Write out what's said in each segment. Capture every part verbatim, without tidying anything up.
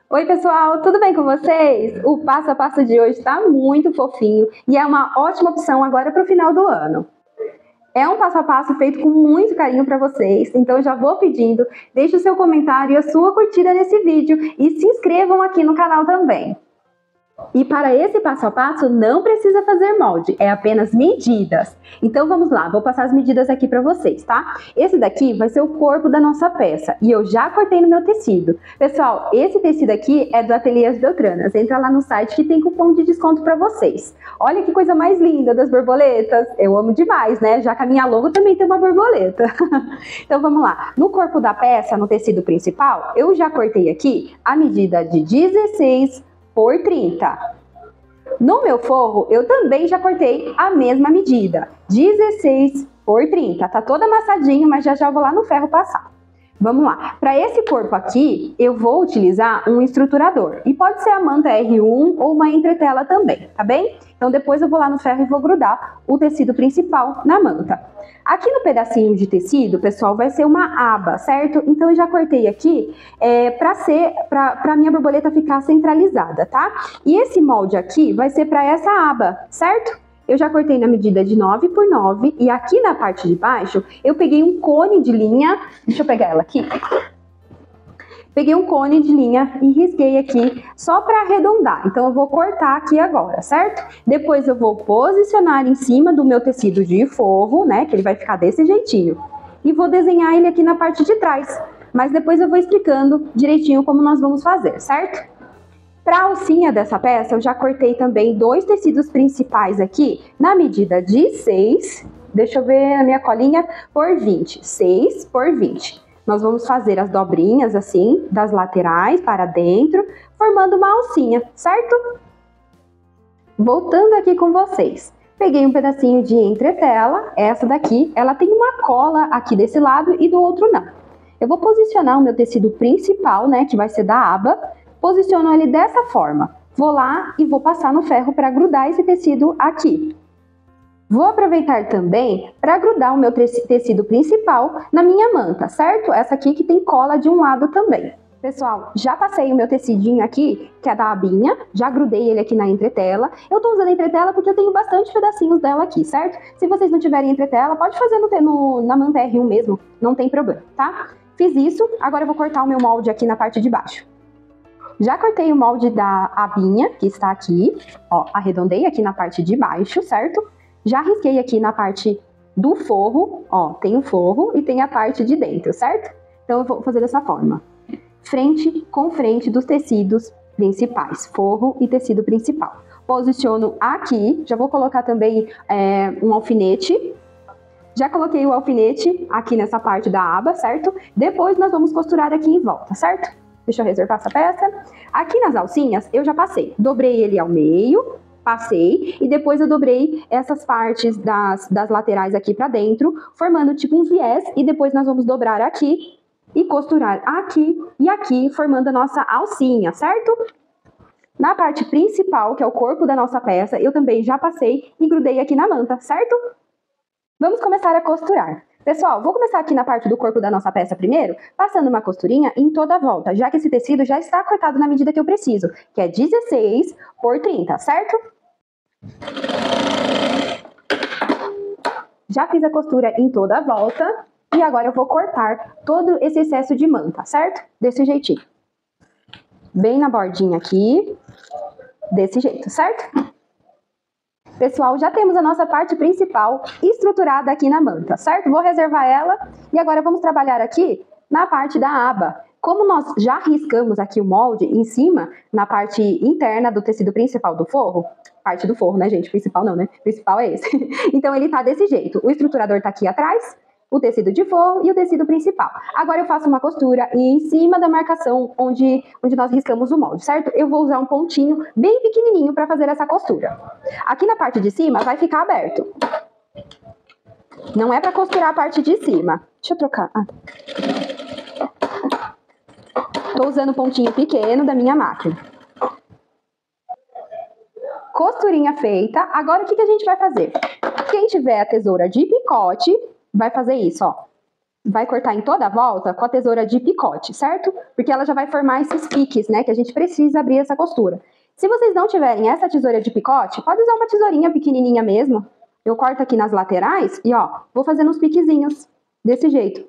Oi pessoal, tudo bem com vocês? O passo a passo de hoje está muito fofinho e é uma ótima opção agora para o final do ano. É um passo a passo feito com muito carinho para vocês, então eu já vou pedindo, deixe o seu comentário e a sua curtida nesse vídeo e se inscrevam aqui no canal também. E para esse passo a passo não precisa fazer molde, é apenas medidas. Então vamos lá, vou passar as medidas aqui para vocês, tá? Esse daqui vai ser o corpo da nossa peça e eu já cortei no meu tecido. Pessoal, esse tecido aqui é do Ateliê As Beltranas, entra lá no site que tem cupom de desconto para vocês. Olha que coisa mais linda das borboletas, eu amo demais, né? Já que a minha logo também tem uma borboleta. Então vamos lá, no corpo da peça, no tecido principal, eu já cortei aqui a medida de dezesseis por trinta. No meu forro, eu também já cortei a mesma medida, dezesseis por trinta. Tá todo amassadinho, mas já já vou lá no ferro passar. Vamos lá. Para esse corpo aqui, eu vou utilizar um estruturador. E pode ser a manta R um ou uma entretela também, tá bem? Então depois eu vou lá no ferro e vou grudar o tecido principal na manta. Aqui no pedacinho de tecido, pessoal, vai ser uma aba, certo? Então eu já cortei aqui é, para ser, para a minha borboleta ficar centralizada, tá? E esse molde aqui vai ser para essa aba, certo? Eu já cortei na medida de nove por nove e aqui na parte de baixo eu peguei um cone de linha, deixa eu pegar ela aqui. Peguei um cone de linha e risquei aqui só para arredondar. Então eu vou cortar aqui agora, certo? Depois eu vou posicionar em cima do meu tecido de forro, né, que ele vai ficar desse jeitinho. E vou desenhar ele aqui na parte de trás. Mas depois eu vou explicando direitinho como nós vamos fazer, certo? Para a alcinha dessa peça, eu já cortei também dois tecidos principais aqui, na medida de seis, deixa eu ver a minha colinha, por vinte, seis por vinte. Nós vamos fazer as dobrinhas assim, das laterais para dentro, formando uma alcinha, certo? Voltando aqui com vocês. Peguei um pedacinho de entretela, essa daqui, ela tem uma cola aqui desse lado e do outro não. Eu vou posicionar o meu tecido principal, né, que vai ser da aba, posiciono ele dessa forma. Vou lá e vou passar no ferro para grudar esse tecido aqui. Vou aproveitar também para grudar o meu tecido principal na minha manta, certo? Essa aqui que tem cola de um lado também. Pessoal, já passei o meu tecidinho aqui, que é da abinha, já grudei ele aqui na entretela. Eu tô usando a entretela porque eu tenho bastante pedacinhos dela aqui, certo? Se vocês não tiverem entretela, pode fazer no, no, na manta R um mesmo, não tem problema, tá? Fiz isso, agora eu vou cortar o meu molde aqui na parte de baixo. Já cortei o molde da abinha, que está aqui, ó, arredondei aqui na parte de baixo, certo? Já risquei aqui na parte do forro, ó, tem o forro e tem a parte de dentro, certo? Então eu vou fazer dessa forma. Frente com frente dos tecidos principais, forro e tecido principal. Posiciono aqui, já vou colocar também é, um alfinete. Já coloquei o alfinete aqui nessa parte da aba, certo? Depois nós vamos costurar aqui em volta, certo? Deixa eu reservar essa peça. Aqui nas alcinhas eu já passei. Dobrei ele ao meio, passei. E depois eu dobrei essas partes das, das laterais aqui pra dentro, formando tipo um viés. E depois nós vamos dobrar aqui e costurar aqui e aqui, formando a nossa alcinha, certo? Na parte principal, que é o corpo da nossa peça, eu também já passei e grudei aqui na manta, certo? Vamos começar a costurar. Pessoal, vou começar aqui na parte do corpo da nossa peça primeiro, passando uma costurinha em toda a volta, já que esse tecido já está cortado na medida que eu preciso, que é dezesseis por trinta, certo? Já fiz a costura em toda a volta e agora eu vou cortar todo esse excesso de manta, certo? Desse jeitinho. Bem na bordinha aqui, desse jeito, certo? Pessoal, já temos a nossa parte principal estruturada aqui na manta, certo? Vou reservar ela e agora vamos trabalhar aqui na parte da aba. Como nós já riscamos aqui o molde em cima, na parte interna do tecido principal do forro, parte do forro, né, gente? Principal não, né? Principal é esse. Então ele tá desse jeito. O estruturador tá aqui atrás, o tecido de forro e o tecido principal. Agora eu faço uma costura e em cima da marcação onde, onde nós riscamos o molde, certo? Eu vou usar um pontinho bem pequenininho para fazer essa costura. Aqui na parte de cima vai ficar aberto. Não é para costurar a parte de cima. Deixa eu trocar. Ah. Tô usando um pontinho pequeno da minha máquina. Costurinha feita. Agora o que, que a gente vai fazer? Quem tiver a tesoura de picote vai fazer isso, ó. vai cortar em toda a volta com a tesoura de picote, certo? Porque ela já vai formar esses piques, né, que a gente precisa abrir essa costura. Se vocês não tiverem essa tesoura de picote, pode usar uma tesourinha pequenininha mesmo. Eu corto aqui nas laterais e, ó, vou fazendo uns piquezinhos, desse jeito.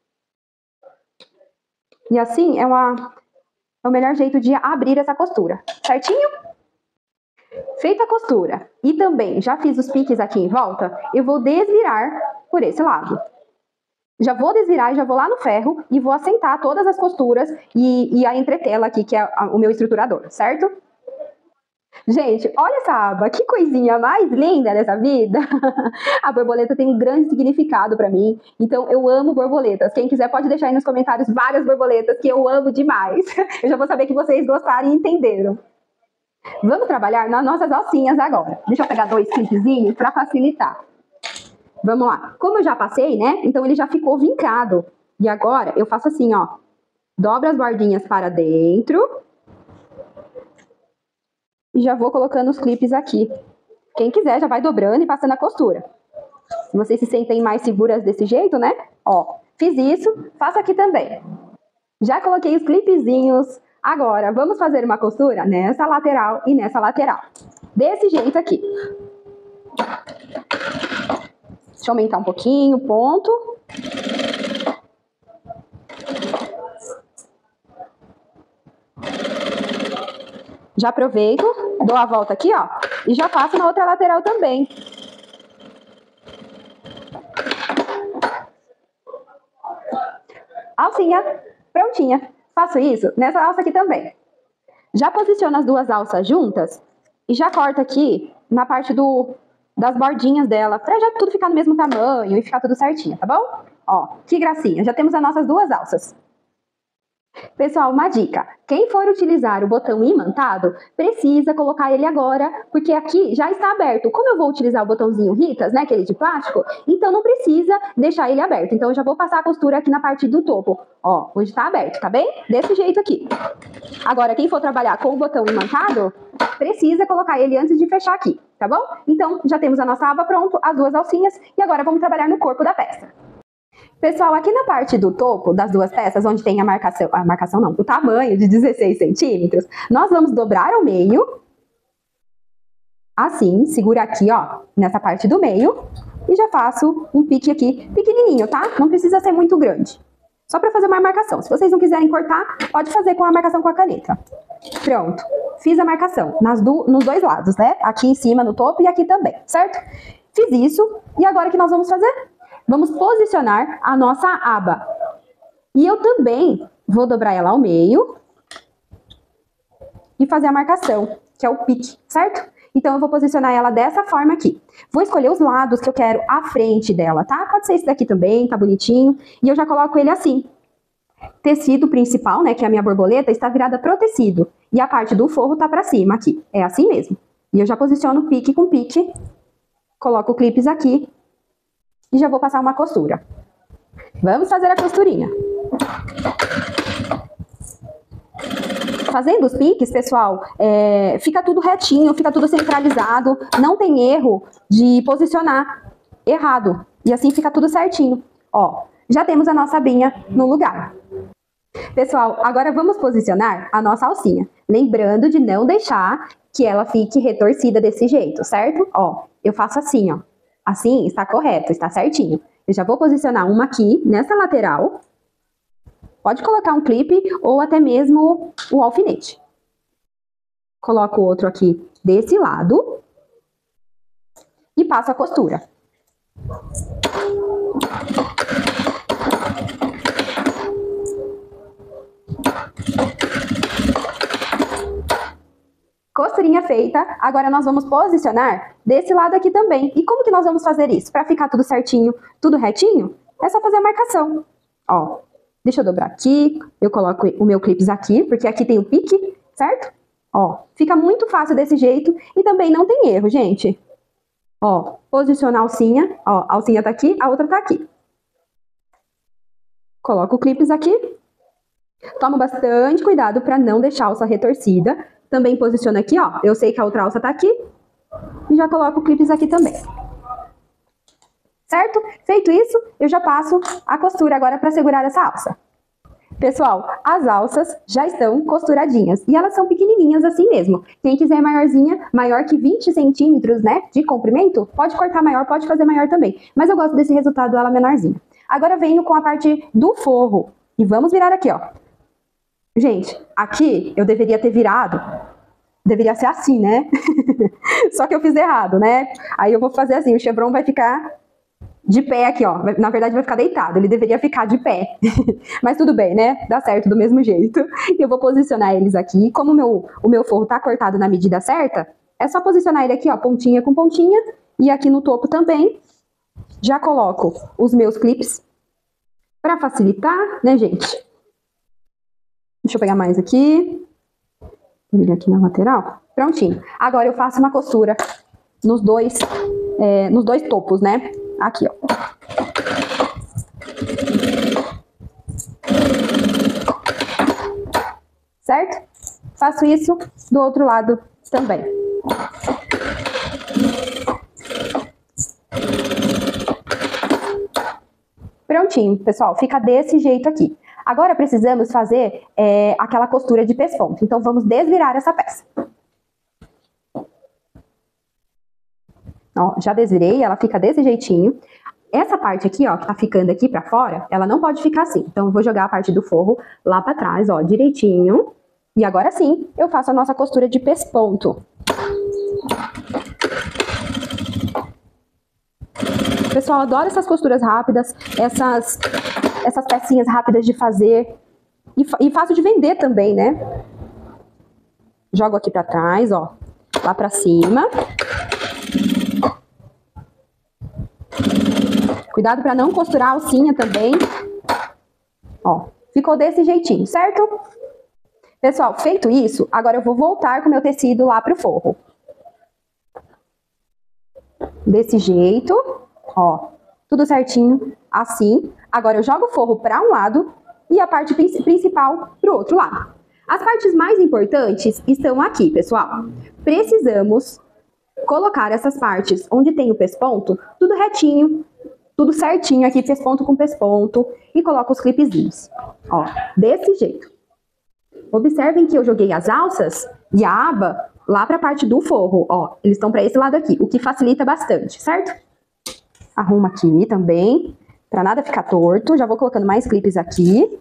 E assim é, uma, é o melhor jeito de abrir essa costura, certinho? Feita a costura e também já fiz os piques aqui em volta, eu vou desvirar por esse lado. Já vou desvirar e já vou lá no ferro e vou assentar todas as costuras e, e a entretela aqui, que é a, o meu estruturador, certo? Gente, olha essa aba, que coisinha mais linda dessa vida. A borboleta tem um grande significado pra mim, então eu amo borboletas. Quem quiser pode deixar aí nos comentários várias borboletas que eu amo demais. Eu já vou saber que vocês gostaram e entenderam. Vamos trabalhar nas nossas alcinhas agora. Deixa eu pegar dois clipezinhos pra facilitar. Vamos lá. Como eu já passei, né? Então ele já ficou vincado. E agora eu faço assim, ó. Dobro as bordinhas para dentro. E já vou colocando os clipes aqui. Quem quiser já vai dobrando e passando a costura. Se vocês se sentem mais seguras desse jeito, né? Ó, fiz isso, faço aqui também. Já coloquei os clipezinhos. Agora, vamos fazer uma costura nessa lateral e nessa lateral. Desse jeito aqui. Deixa eu aumentar um pouquinho, ponto. Já aproveito, dou a volta aqui, ó, e já passo na outra lateral também. Alcinha, prontinha. Faço isso nessa alça aqui também. Já posiciono as duas alças juntas e já corto aqui na parte do, das bordinhas dela, pra já tudo ficar no mesmo tamanho e ficar tudo certinho, tá bom? Ó, que gracinha, já temos as nossas duas alças. Pessoal, uma dica, quem for utilizar o botão imantado, precisa colocar ele agora, porque aqui já está aberto. Como eu vou utilizar o botãozinho Ritas, né, aquele de plástico, então não precisa deixar ele aberto. Então eu já vou passar a costura aqui na parte do topo, ó, onde está aberto, tá bem? Desse jeito aqui. Agora, quem for trabalhar com o botão imantado, precisa colocar ele antes de fechar aqui, tá bom? Então, já temos a nossa aba pronto, as duas alcinhas, e agora vamos trabalhar no corpo da peça. Pessoal, aqui na parte do topo das duas peças, onde tem a marcação, a marcação não, o tamanho de dezesseis centímetros, nós vamos dobrar ao meio, assim, segura aqui, ó, nessa parte do meio, e já faço um pique aqui, pequenininho, tá? Não precisa ser muito grande, só para fazer uma marcação. Se vocês não quiserem cortar, pode fazer com a marcação com a caneta. Pronto, fiz a marcação nas do, nos dois lados, né? Aqui em cima, no topo e aqui também, certo? Fiz isso, e agora o que nós vamos fazer? Vamos posicionar a nossa aba. E eu também vou dobrar ela ao meio e fazer a marcação, que é o pique, certo? Então eu vou posicionar ela dessa forma aqui. Vou escolher os lados que eu quero à frente dela, tá? Pode ser esse daqui também, tá bonitinho. E eu já coloco ele assim. Tecido principal, né, que é a minha borboleta, está virada pro tecido. E a parte do forro tá pra cima aqui. É assim mesmo. E eu já posiciono pique com pique. Coloco clipes aqui. E já vou passar uma costura. Vamos fazer a costurinha. Fazendo os piques, pessoal, é, fica tudo retinho, fica tudo centralizado. Não tem erro de posicionar errado. E assim fica tudo certinho. Ó, já temos a nossa abinha no lugar. Pessoal, agora vamos posicionar a nossa alcinha. Lembrando de não deixar que ela fique retorcida desse jeito, certo? Ó, eu faço assim, ó. Assim, está correto, está certinho. Eu já vou posicionar uma aqui, nessa lateral. Pode colocar um clipe ou até mesmo o alfinete. Coloco o outro aqui desse lado. E passo a costura. Costurinha feita, agora nós vamos posicionar desse lado aqui também. E como que nós vamos fazer isso? Para ficar tudo certinho, tudo retinho, é só fazer a marcação. Ó, deixa eu dobrar aqui, eu coloco o meu clips aqui, porque aqui tem o pique, certo? Ó, fica muito fácil desse jeito e também não tem erro, gente. Ó, posicionar a alcinha, ó, a alcinha tá aqui, a outra tá aqui. Coloco o clips aqui. Toma bastante cuidado para não deixar a alça retorcida. Também posiciono aqui, ó. Eu sei que a outra alça tá aqui. E já coloco clipes aqui também. certo? Feito isso, eu já passo a costura agora para segurar essa alça. Pessoal, as alças já estão costuradinhas e elas são pequenininhas assim mesmo. Quem quiser maiorzinha, maior que vinte centímetros, né, de comprimento, pode cortar maior, pode fazer maior também. Mas eu gosto desse resultado dela menorzinha. Agora venho com a parte do forro e vamos virar aqui, ó. Gente, aqui eu deveria ter virado, deveria ser assim, né? Só que eu fiz errado, né? Aí eu vou fazer assim, o chevron vai ficar de pé aqui, ó. Na verdade vai ficar deitado, ele deveria ficar de pé. Mas tudo bem, né? Dá certo do mesmo jeito. Eu vou posicionar eles aqui. Como o meu, o meu forro tá cortado na medida certa, é só posicionar ele aqui, ó, pontinha com pontinha. E aqui no topo também. Já coloco os meus clips para facilitar, né, gente? Deixa eu pegar mais aqui. Ele aqui na lateral. Prontinho. Agora eu faço uma costura nos dois, é, nos dois topos, né? Aqui, ó. Certo? Faço isso do outro lado também. Prontinho, pessoal. Fica desse jeito aqui. Agora precisamos fazer é, aquela costura de pesponto. Então vamos desvirar essa peça. Ó, já desvirei, ela fica desse jeitinho. Essa parte aqui, ó, que tá ficando aqui pra fora, ela não pode ficar assim. Então eu vou jogar a parte do forro lá pra trás, ó, direitinho. E agora sim, eu faço a nossa costura de pesponto. Pessoal, adoro essas costuras rápidas, essas, essas pecinhas rápidas de fazer. E, e fácil de vender também, né? Jogo aqui pra trás, ó, lá pra cima. Cuidado para não costurar a alcinha também. Ó, ficou desse jeitinho, certo? Pessoal, feito isso, agora eu vou voltar com o meu tecido lá pro forro. Desse jeito, ó, tudo certinho, assim. Agora eu jogo o forro para um lado e a parte principal pro outro lado. As partes mais importantes estão aqui, pessoal. Precisamos colocar essas partes onde tem o pesponto, tudo retinho, tudo certinho aqui, pesponto com pesponto, e coloco os clipezinhos, ó, desse jeito. Observem que eu joguei as alças e a aba lá para a parte do forro, ó, eles estão para esse lado aqui, o que facilita bastante, certo? Arrumo aqui também, para nada ficar torto, já vou colocando mais clipes aqui.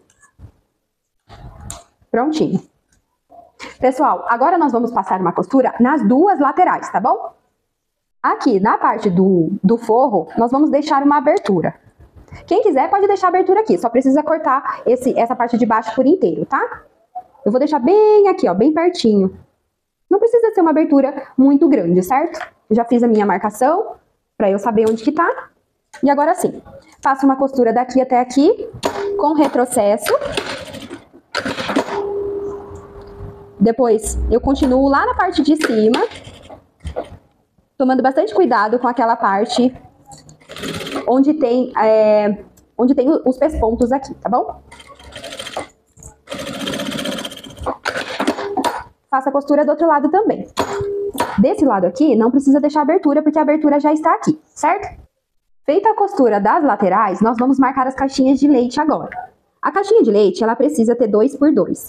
Prontinho. Pessoal, agora nós vamos passar uma costura nas duas laterais, tá bom? Aqui, na parte do, do forro, nós vamos deixar uma abertura. Quem quiser pode deixar a abertura aqui, só precisa cortar esse, essa parte de baixo por inteiro, tá? Eu vou deixar bem aqui, ó, bem pertinho. Não precisa ser uma abertura muito grande, certo? Eu já fiz a minha marcação, pra eu saber onde que tá. E agora sim, faço uma costura daqui até aqui, com retrocesso. Depois, eu continuo lá na parte de cima, tomando bastante cuidado com aquela parte onde tem, é, onde tem os pespontos aqui, tá bom? Faço a costura do outro lado também. Desse lado aqui, não precisa deixar abertura, porque a abertura já está aqui, certo? Feita a costura das laterais, nós vamos marcar as caixinhas de leite agora. A caixinha de leite, ela precisa ter dois por dois.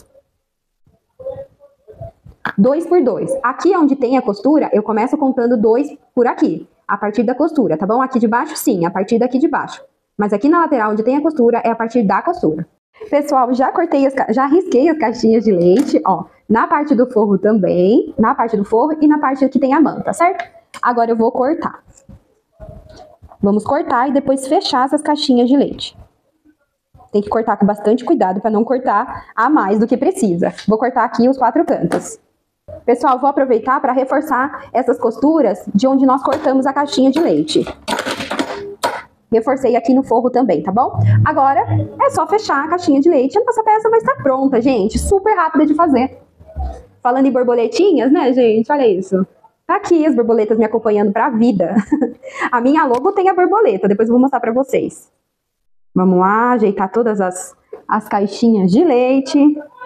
Dois por dois. Aqui onde tem a costura, eu começo contando dois por aqui, a partir da costura, tá bom? Aqui de baixo, sim, a partir daqui de baixo. Mas aqui na lateral onde tem a costura, é a partir da costura. Pessoal, já cortei, as, já risquei as caixinhas de leite, ó, na parte do forro também, na parte do forro e na parte que tem a manta, certo? Agora eu vou cortar. Vamos cortar e depois fechar essas caixinhas de leite. Tem que cortar com bastante cuidado para não cortar a mais do que precisa. Vou cortar aqui os quatro cantos. Pessoal, vou aproveitar para reforçar essas costuras de onde nós cortamos a caixinha de leite. Reforcei aqui no forro também, tá bom? Agora é só fechar a caixinha de leite. A nossa peça vai estar pronta, gente. Super rápida de fazer. Falando em borboletinhas, né, gente? Olha isso. Tá aqui as borboletas me acompanhando pra vida. A minha logo tem a borboleta. Depois eu vou mostrar pra vocês. Vamos lá, ajeitar todas as, as caixinhas de leite.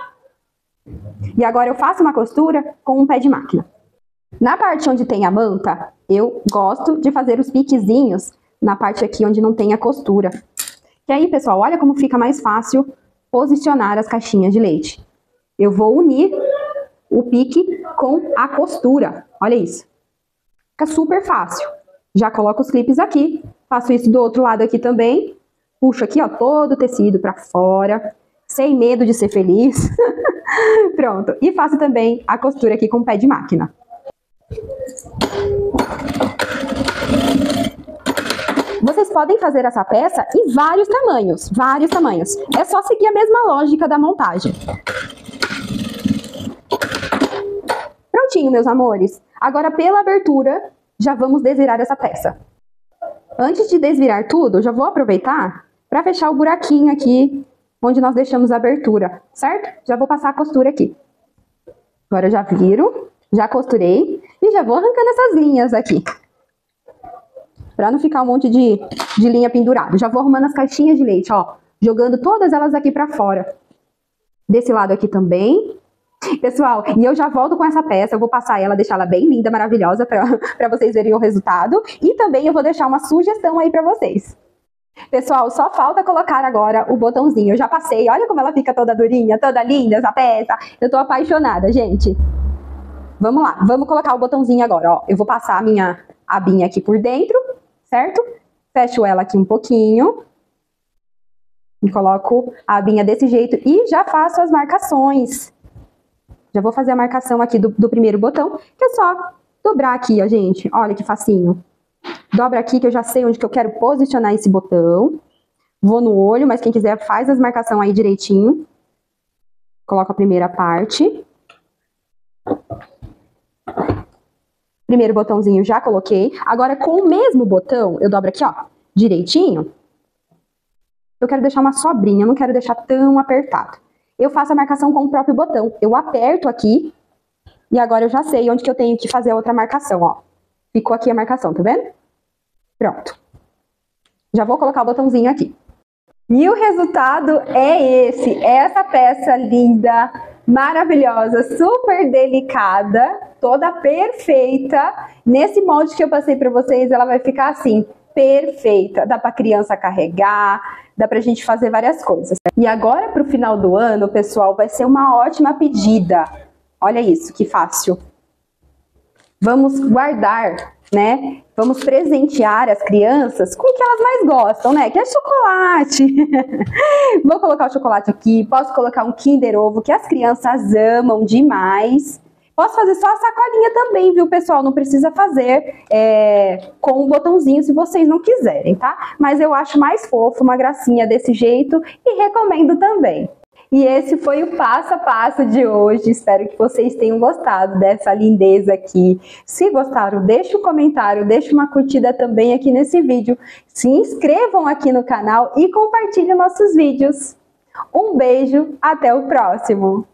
E agora eu faço uma costura com um pé de máquina. Na parte onde tem a manta, eu gosto de fazer os piquezinhos na parte aqui onde não tem a costura. E aí, pessoal, olha como fica mais fácil posicionar as caixinhas de leite. Eu vou unir o pique com a costura. Olha isso. Fica super fácil. Já coloco os clipes aqui. Faço isso do outro lado aqui também. Puxo aqui, ó, todo o tecido pra fora. Sem medo de ser feliz. Pronto. E faço também a costura aqui com o pé de máquina. Vocês podem fazer essa peça em vários tamanhos, vários tamanhos. É só seguir a mesma lógica da montagem. Prontinho, meus amores. Agora, pela abertura, já vamos desvirar essa peça. Antes de desvirar tudo, já vou aproveitar para fechar o buraquinho aqui, onde nós deixamos a abertura, certo? Já vou passar a costura aqui. Agora eu já viro, já costurei e já vou arrancando essas linhas aqui. Pra não ficar um monte de, de linha pendurada. Já vou arrumando as caixinhas de leite, ó. Jogando todas elas aqui pra fora. Desse lado aqui também. Pessoal, e eu já volto com essa peça. Eu vou passar ela, deixar ela bem linda, maravilhosa, pra, pra vocês verem o resultado. E também eu vou deixar uma sugestão aí pra vocês. Pessoal, só falta colocar agora o botãozinho. Eu já passei, olha como ela fica toda durinha, toda linda essa peça. Eu tô apaixonada, gente. Vamos lá, vamos colocar o botãozinho agora, ó. Eu vou passar a minha abinha aqui por dentro. Certo? Fecho ela aqui um pouquinho. E coloco a abinha desse jeito. E já faço as marcações. Já vou fazer a marcação aqui do, do primeiro botão. Que é só dobrar aqui, ó, gente. Olha que facinho. Dobra aqui que eu já sei onde que eu quero posicionar esse botão. Vou no olho, mas quem quiser faz as marcações aí direitinho. Coloco a primeira parte. Primeiro botãozinho já coloquei. Agora, com o mesmo botão, eu dobro aqui, ó, direitinho. Eu quero deixar uma sobrinha, eu não quero deixar tão apertado. Eu faço a marcação com o próprio botão. Eu aperto aqui e agora eu já sei onde que eu tenho que fazer a outra marcação, ó. Ficou aqui a marcação, tá vendo? Pronto. Já vou colocar o botãozinho aqui. E o resultado é esse. Essa peça linda, maravilhosa, super delicada, toda perfeita. Nesse molde que eu passei pra vocês, ela vai ficar assim, perfeita. Dá pra criança carregar, dá pra gente fazer várias coisas. E agora pro final do ano, pessoal, vai ser uma ótima pedida. Olha isso, que fácil. Vamos guardar, né? Vamos presentear as crianças com o que elas mais gostam, né? Que é chocolate. Vou colocar o chocolate aqui. Posso colocar um Kinder Ovo, que as crianças amam demais. Posso fazer só a sacolinha também, viu, pessoal? Não precisa fazer é, com o botãozinho se vocês não quiserem, tá? Mas eu acho mais fofo, uma gracinha desse jeito e recomendo também. E esse foi o passo a passo de hoje. Espero que vocês tenham gostado dessa lindeza aqui. Se gostaram, deixa um comentário, deixa uma curtida também aqui nesse vídeo. Se inscrevam aqui no canal e compartilhem nossos vídeos. Um beijo, até o próximo!